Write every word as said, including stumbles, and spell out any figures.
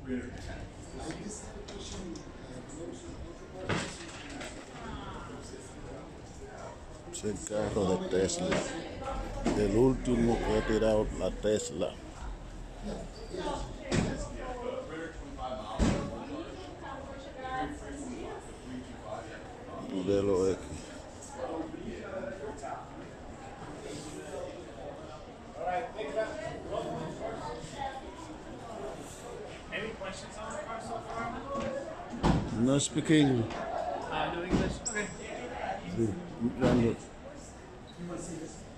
C'è il carro de Tesla, dell'ultimo che ha tirato la Tesla. Modelo X. Any questions on the car so far? No speaking. Uh, no English? Okay. Sí,